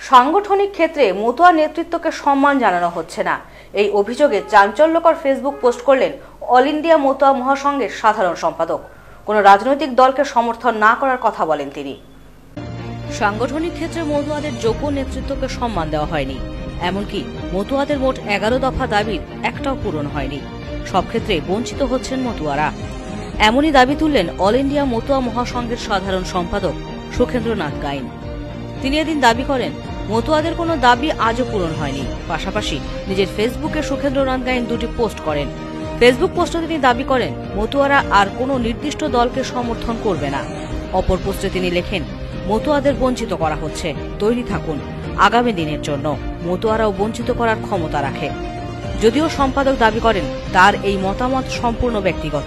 সাংগঠনিক ক্ষেত্রে মতুয়া নেতৃত্বকে সম্মান জানানো হচ্ছে না, এই অভিযোগে চাঞ্চল্যকর ফেসবুক পোস্ট করলেন অল ইন্ডিয়া মতুয়া মহাসংঘের সাধারণ সম্পাদক। কোনো রাজনৈতিক দলকে সমর্থন না করার কথা বলেন তিনি। সাংগঠনিক ক্ষেত্রে মতুয়াদের যোগ্য নেতৃত্বকে সম্মান দেওয়া হয়নি, এমনকি মতুয়াদের মোট 11 দফা দাবির একটাও পূরণ হয়নি। সব ক্ষেত্রে বঞ্চিত হচ্ছেন মতুয়ারা, এমনই দাবি তুললেন অল ইন্ডিয়া মতুয়া মহাসংঘের সাধারণ সম্পাদক সুখেন্দ্রনাথ গাইন। তিনি এদিন দাবি করেন, মতুয়াদের কোনো দাবি আজও পূরণ হয়নি। পাশাপাশি নিজের ফেসবুকে সুখেন্দ্রনাথ গাইন দুটি পোস্ট করেন। ফেসবুক পোস্টে তিনি দাবি করেন, মতুয়ারা আর কোনো নির্দিষ্ট দলকে সমর্থন করবে না। অপর পোস্টে তিনি লেখেন, মতুয়াদের বঞ্চিত করা হচ্ছে, তৈরি থাকুন আগামী দিনের জন্য। মতুয়ারাও বঞ্চিত করার ক্ষমতা রাখে। যদিও সম্পাদক দাবি করেন, তার এই মতামত সম্পূর্ণ ব্যক্তিগত।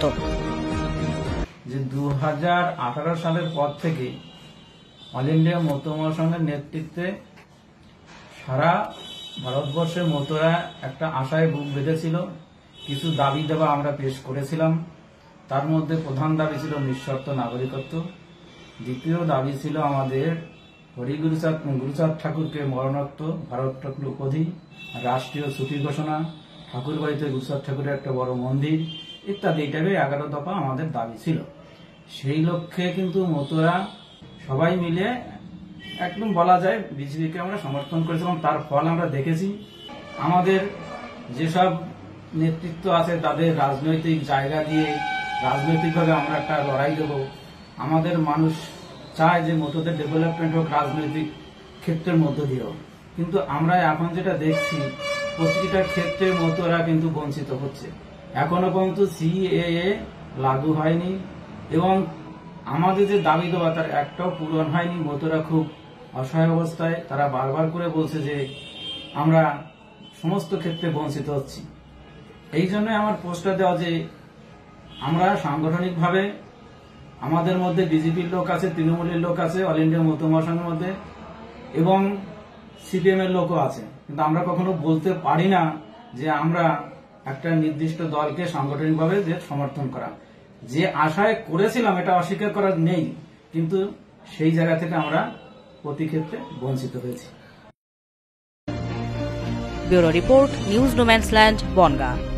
যে 2018 সালের পর থেকে অল ইন্ডিয়া মতুয়া মহাসংঘের নেতৃত্বে সারা ভারতবর্ষে মতুয়ারা একটা আশায় বুক বেঁধেছিল। কিছু দাবি দেওয়া আমরা পেশ করেছিলাম। তার মধ্যে প্রধান দাবি ছিল নিঃশর্ত নাগরিকত্ব। দ্বিতীয় দাবি ছিল আমাদের গুরুচাঁদ ঠাকুরকে মরণোত্তর ভারতরত্ন উপাধি, রাষ্ট্রীয় ছুটি ঘোষণা, ঠাকুর বাড়িতে গুরুচাঁদ ঠাকুরের একটা বড় মন্দির ইত্যাদি। এই টাইপের 11 দফা আমাদের দাবি ছিল। সেই লক্ষ্যে কিন্তু মতুয়ারা সবাই মিলে একদম বলা যায় বিজেপিকে আমরা সমর্থন করেছিলাম। তার ফল আমরা দেখেছি। আমাদের যেসব নেতৃত্ব আছে তাদের রাজনৈতিক জায়গা দিয়ে রাজনৈতিকভাবে আমরা একটা লড়াই দেব। আমাদের মানুষ চায় যে মতুয়াদের ডেভেলপমেন্ট হোক রাজনৈতিক ক্ষেত্রের মধ্য দিয়েও, কিন্তু আমরা এখন যেটা দেখছি প্রতিটা ক্ষেত্রে মতুয়ারা কিন্তু বঞ্চিত হচ্ছে। এখনো পর্যন্ত সিএএ লাগু হয়নি এবং আমাদের যে দাবি দেওয়া তার একটাও পূরণ হয়নি। মতুয়ারা খুব অসহায় অবস্থায়। তারা বারবার করে বলছে যে আমরা সমস্ত ক্ষেত্রে বঞ্চিত হচ্ছি। এই জন্য আমার পোস্টটা দেওয়া যে আমরা সাংগঠনিকভাবে আমাদের মধ্যে বিজেপির লোক আছে, তৃণমূলের লোক আছে, অল ইন্ডিয়া মতুয়া মহাসংঘের মধ্যে এবং সিপিএম এর লোকও আছে, কিন্তু আমরা কখনো বলতে পারি না যে আমরা একটা নির্দিষ্ট দলকে সাংগঠনিকভাবে যে সমর্থন করা। যে আশায় করেছিলাম এটা অস্বীকার করার নেই, কিন্তু সেই জায়গা থেকে আমরা প্রতি ক্ষেত্রে বঞ্চিত হয়েছি। Bureau report, news no man's land, Bongaon.